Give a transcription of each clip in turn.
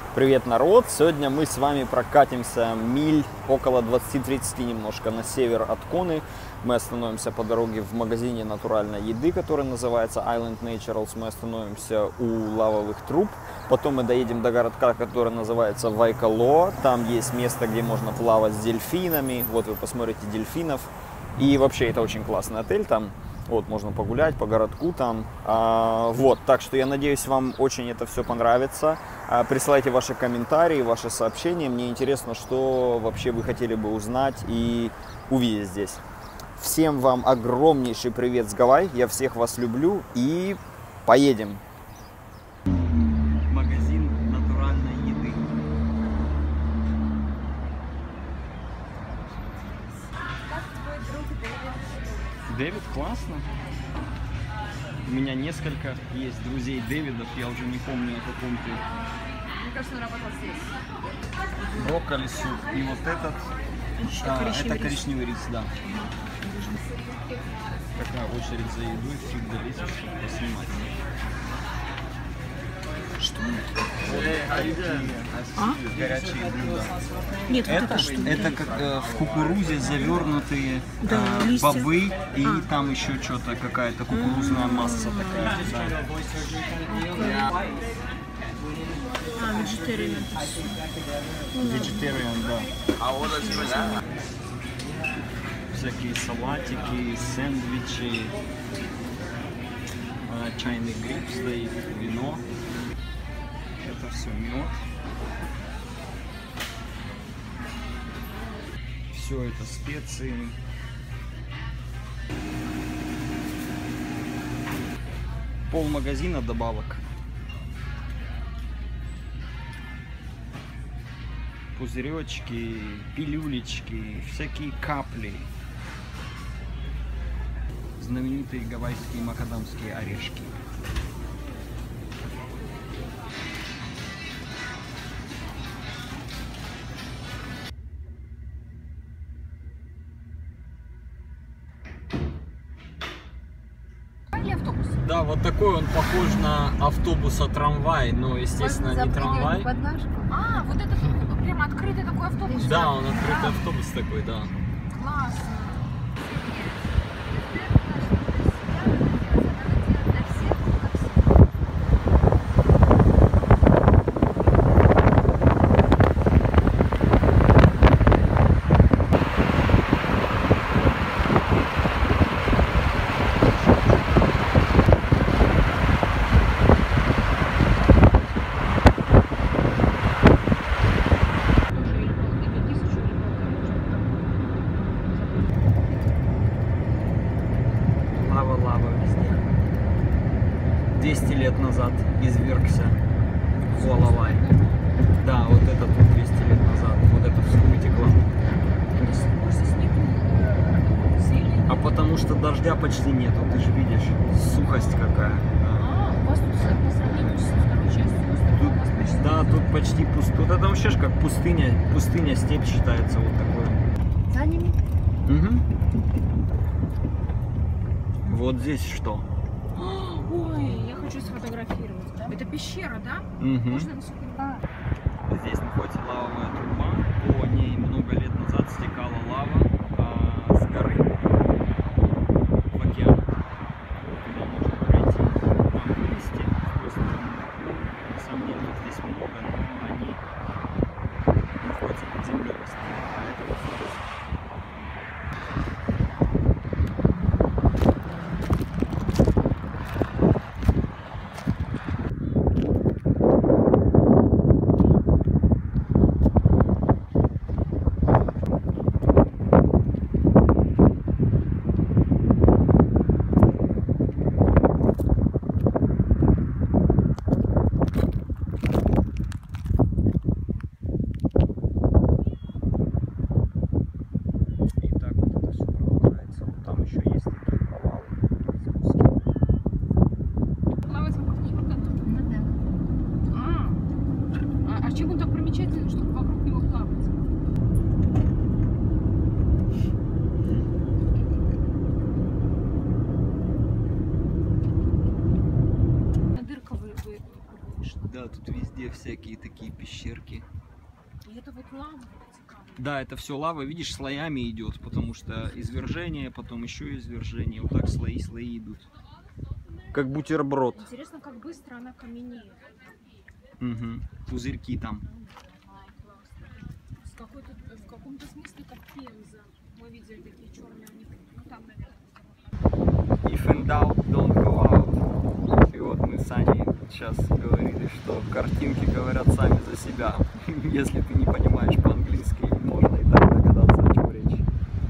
Привет, народ! Сегодня мы с вами прокатимся миль около 20-30 немножко на север от Коны. Мы остановимся по дороге в магазине натуральной еды, который называется Island Naturals. Мы остановимся у лавовых труб. Потом мы доедем до городка, который называется Вайкалоа. Там есть место, где можно плавать с дельфинами. Вот вы посмотрите дельфинов. И вообще это очень классный отель там. Вот, можно погулять по городку там. Вот, так что я надеюсь, вам очень это все понравится. Присылайте ваши комментарии, ваши сообщения. Мне интересно, что вообще вы хотели бы узнать и увидеть здесь. Всем вам огромнейший привет с Гавайи. Я всех вас люблю и поедем. Магазин натуральной еды. Как твой друг Дэвид? Дэвид классно. У меня несколько есть друзей Дэвидов, я уже не помню на каком ты. Мне кажется, он работал здесь. Брокколи суп и вот этот. Это коричневый рис, да. Какая очередь за едой, всегда лезешь, чтобы поснимать. Что? Горячие блюда. Нет, вот это что? Это как в кукурузе завернутые листья. бобы и там еще что-то, какая-то кукурузная масса такая. Да. Vegetarian. Vegetarian, да. Всякие салатики, сэндвичи, чайный гриб стоит, вино. Это все мед. Все это специи. Пол магазина добавок. Пузыречки, пилюлечки, всякие капли. Знаменитые гавайские макадамские орешки. Автобус. Да, вот такой он похож на автобуса-трамвай, но, естественно, не трамвай. А, вот это прям открытый такой автобус. Да, он открытый автобус такой, да. Классно. Лава везде. 200 лет назад извергся Хуалавай. Да, вот это тут 200 лет назад. Вот это все вытекло. А потому что дождя почти нету, ты же видишь, сухость какая. А, у вас тут по сравнению с второй частью острова у вас почти... Да, тут почти пусто. Тут это вообще ж как пустыня, степь считается вот такой. За ними? Угу. Вот здесь что? Ой, я хочу сфотографировать. Это пещера, да? Угу. Можно на секунду? Здесь находится лавовая труба. По ней много лет назад стекала лава с горы в океан. Туда можно пройти, там вылезти. На самом деле здесь много, но они находятся под землей. А это вот здесь. Да, тут везде Везде всякие такие пещерки. И это вот лава. Да, это все лава, видишь, слоями идет, потому что извержение, потом еще извержение. Вот так слои идут. Как бутерброд. Интересно, как быстро она каменеет. Угу. Пузырьки там. В каком-то смысле как Пенза. Мы видели такие черные, у них, ну там, наверное. If in doubt, don't go out. И вот мы с Аней сейчас говорили, что картинки говорят сами за себя. Если ты не понимаешь по-английски, можно и так догадаться, о чем речь.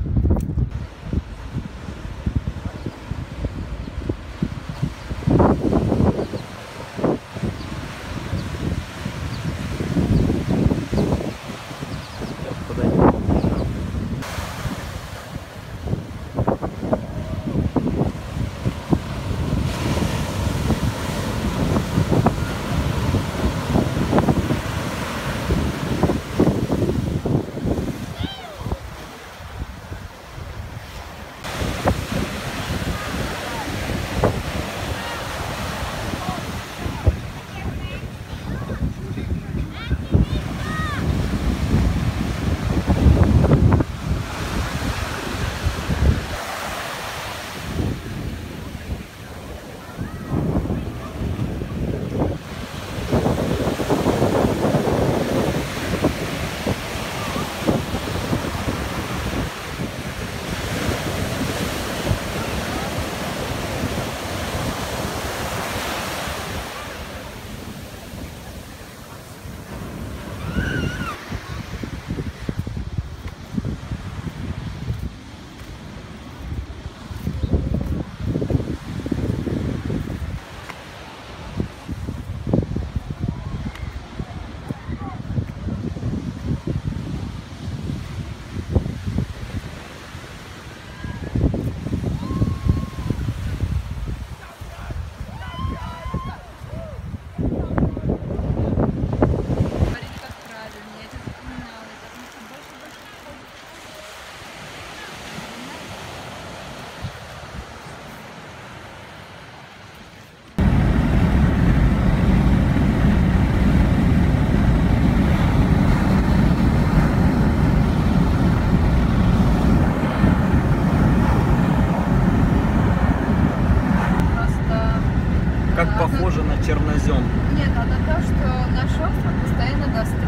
Как похоже на чернозем. Нет, а на то, что наш остров постоянно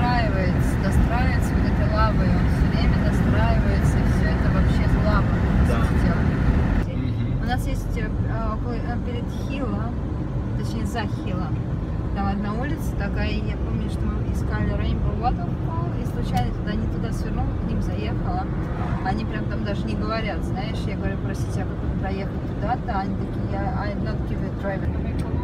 достраивается вот этой лавой, он все время достраивается, и все это вообще лава. Да. У нас есть перед Хиллом, точнее за Хиллом, там одна улица такая, я помню, что мы искали Rainbow Waterfall, и случайно не туда свернула, к ним заехала. Они прям там даже не говорят, знаешь, я говорю, простите, а как вы проехать туда-то? Они такие, I'm not give it driving.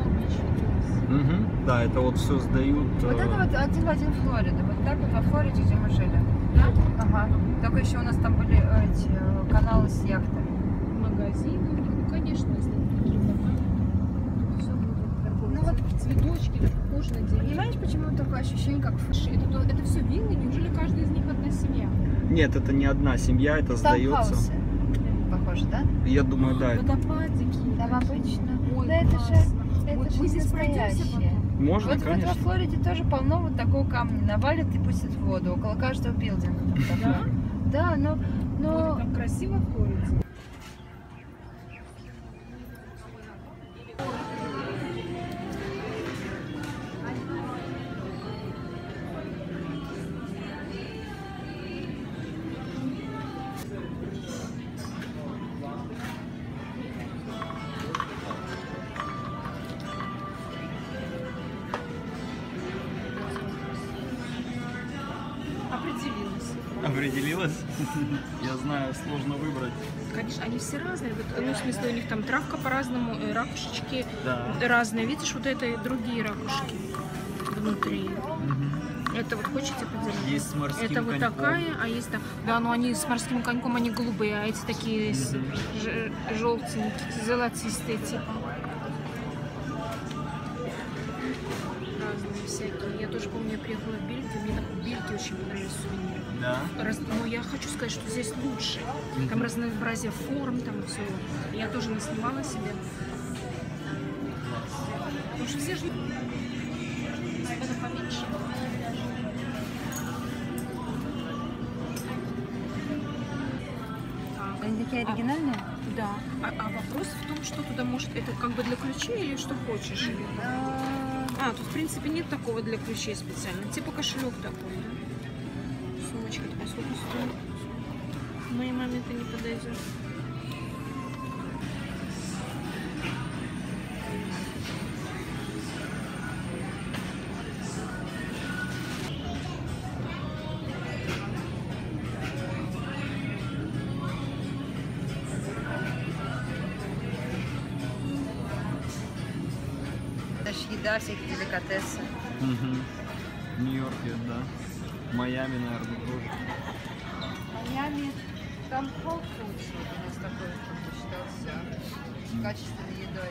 Угу. Да, это вот все сдают. Вот это вот один в один Флорида. Вот так вот во Флориде, где мы жили. Да? Ага. Только еще у нас там были эти каналы с яхтами. Магазины. Ну, конечно, если такие нормальные, все будет торговля. Ну вот цветочки, это похоже на деревья. Понимаешь, почему такое ощущение, как Это все виллы? Неужели каждая из них одна семья? Нет, это не одна семья, это сдается. Таунхаусы? Похоже, да? Я думаю, да. Водопадики. Там обычно. Ой, Да это же, классно. это Вот же мы здесь пройдемся настоящее. потом. Можно, Вот конечно. во Флориде тоже полно вот такого камня. Навалят и пустят в воду. Около каждого билдинга. Там Да? такое. Да, но... Ой, там красиво в Флориде. Определилась. Определилась? Я знаю, сложно выбрать. Конечно, они все разные. Вот, ну, в смысле, у них там травка по-разному, ракушечки Да. разные. Видишь, вот это и другие ракушки внутри. Это вот хочете поделить? Есть с морским Это вот коньком. такая, а есть там. Да, но они с морским коньком, они голубые, а эти такие желтенькие, золотистые типа. Разные всякие. Я тоже помню, я приехала в Бельгию, мне так в Бельгии очень понравились сувениры. Да. Но я хочу сказать, что здесь лучше. Там разнообразие форм, там все. Я тоже наснимала себе. Потому что все же... раньше. Они такие оригинальные? Да. А вопрос в том, что туда может... Это как бы для ключей или что хочешь? Или... тут в принципе нет такого для ключей специально. Типа кошелек такой. Да? Сумочка такая, сколько стоит? Моей маме это не подойдет. Еда, всякие деликатесы. В Нью-Йорке, да. Майами, наверное, тоже. Майами, там Whole Foods у нас такой, кто считался качественной едой.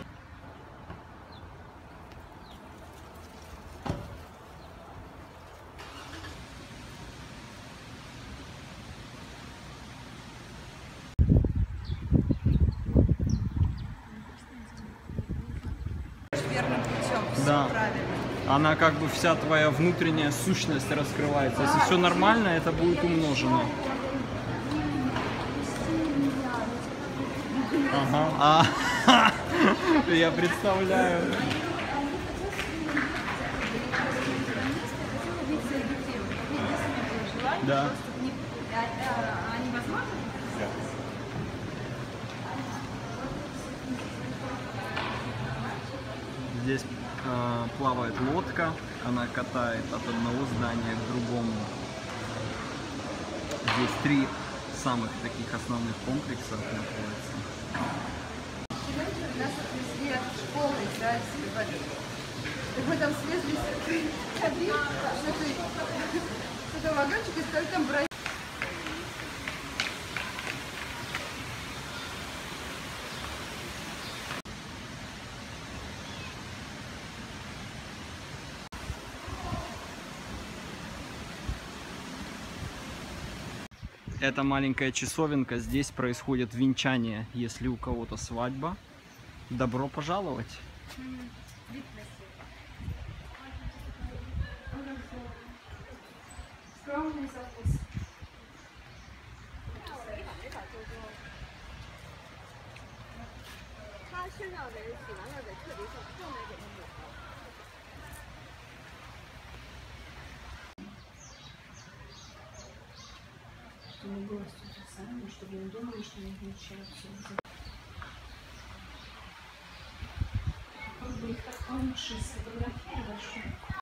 Верным путем, все Да. правильно. Она как бы вся твоя внутренняя сущность раскрывается. Если все нормально, это будет умножено. Ага. Я представляю. Да. Здесь плавает лодка, она катает от одного здания к другому. Здесь 3 самых таких основных комплекса находятся. Нас отвезли от школы, да, в этот. И мы там слезли с кабины, что-то вагончик и стали там брать. Это маленькая часовенка, здесь происходит венчание, если у кого-то свадьба. Добро пожаловать! Скромный закус. Чтобы было официально, чтобы не думали, что мы вмещаемся. Как бы их так лучше сфотографировать, что...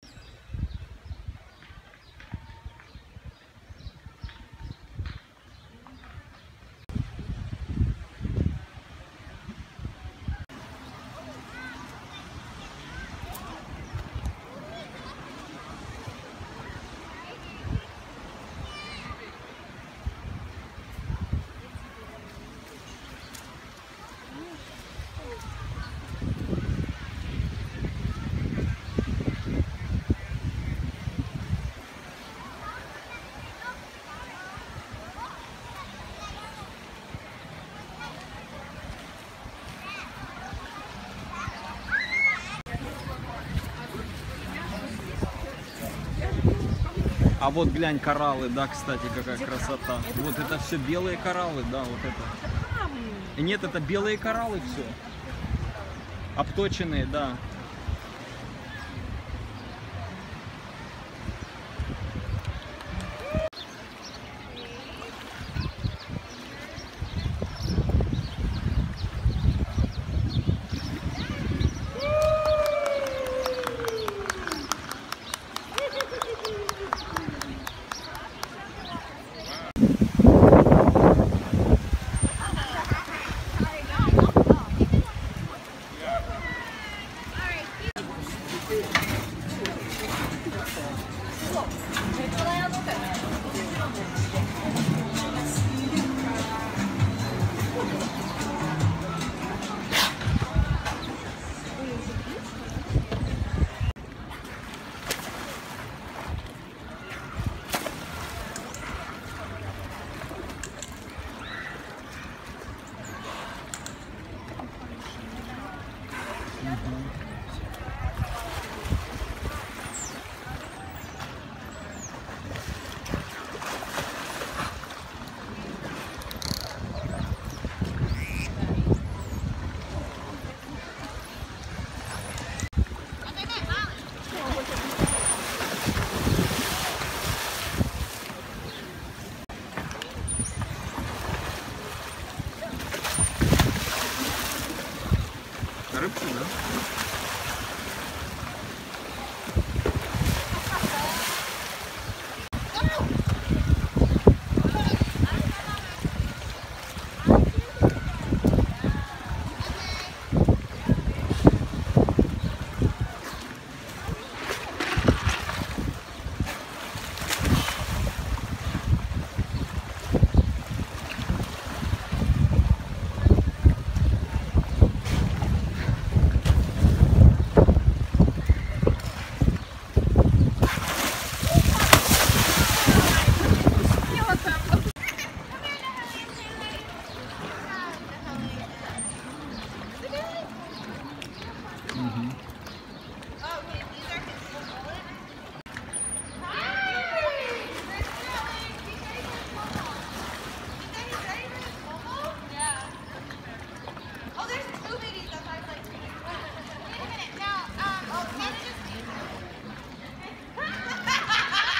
А вот глянь, кораллы, да, кстати, какая красота. Вот это все белые кораллы, да, вот это. Нет, это белые кораллы все. Обточенные, да.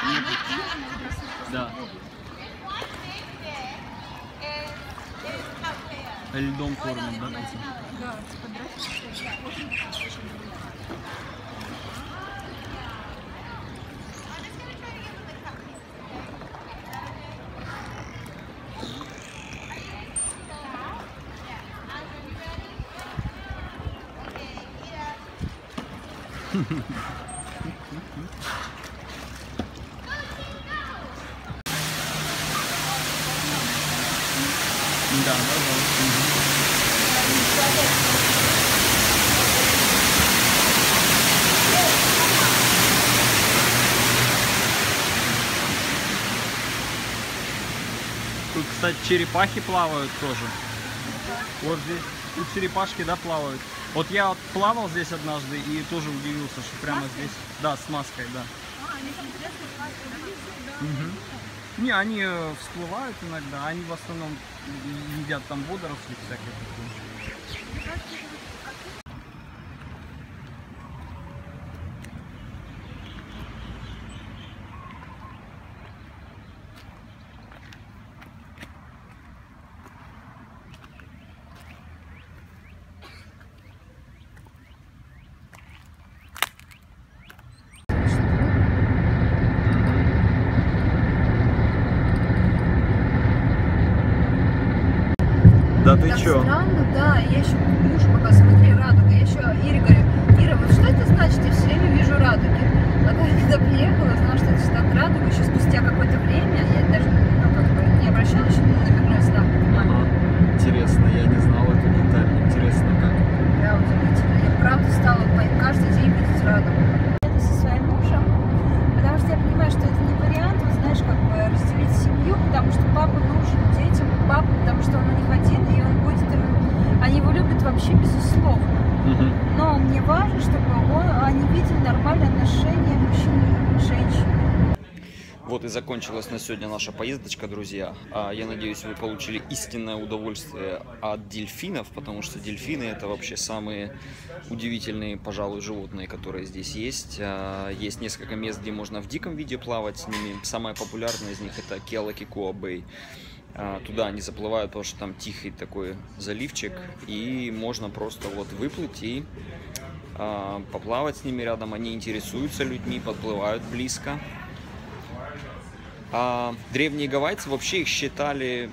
Да. Льдом кормят, да? Да, типа дрожжи. Да, пожалуйста. Тут, кстати, черепахи плавают тоже. Вот здесь тут черепашки, да, плавают. Вот я вот плавал здесь однажды и тоже удивился, что прямо здесь, да, с маской, да. Не, они всплывают иногда, они в основном едят там водоросли всякие такие. Да ты Так чё? странно, да. Я еще мужу пока смотри, радуга. Я еще Ире говорю, Ира, вот что это значит? Я все время вижу радуги. А когда приехала, знала, что это штат радуга, еще спустя какое-то время, я даже не обращала еще на номерной знак. Интересно, я не знал эту деталь. Интересно как. Да, удивительно. Я правда стала каждый день видеть радугу. Это со своим мужем, потому что я понимаю, что это не вариант, вот знаешь, как бы разделить семью, потому что папа нужен детям, папа, потому что он у них один, и он будет им... Они его любят вообще безусловно. Но мне важно, чтобы они видели нормальное отношение мужчины и женщины. Вот и закончилась на сегодня наша поездочка, друзья. Я надеюсь, вы получили истинное удовольствие от дельфинов, потому что дельфины — это вообще самые удивительные, пожалуй, животные, которые здесь есть. Есть несколько мест, где можно в диком виде плавать с ними. Самое популярное из них — это Kealakekua-Bay. Туда они заплывают, потому что там тихий такой заливчик, и можно просто вот выплыть и поплавать с ними рядом. Они интересуются людьми, подплывают близко. Древние гавайцы вообще их считали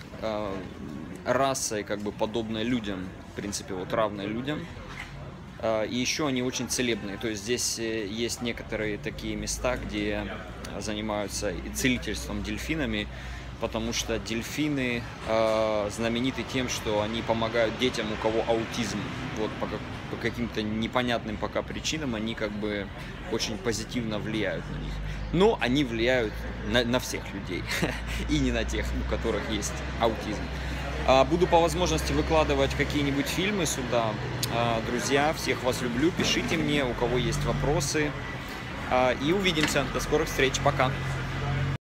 расой, как бы подобной людям, в принципе, вот равной людям. И еще они очень целебные, то есть здесь есть некоторые такие места, где занимаются и целительством дельфинами, потому что дельфины знамениты тем, что они помогают детям, у кого аутизм. Вот по каким-то непонятным пока причинам они как бы очень позитивно влияют на них. Но они влияют на всех людей, и не на тех, у которых есть аутизм. Буду по возможности выкладывать какие-нибудь фильмы сюда. Друзья, всех вас люблю, пишите мне, у кого есть вопросы. И увидимся. До скорых встреч. Пока.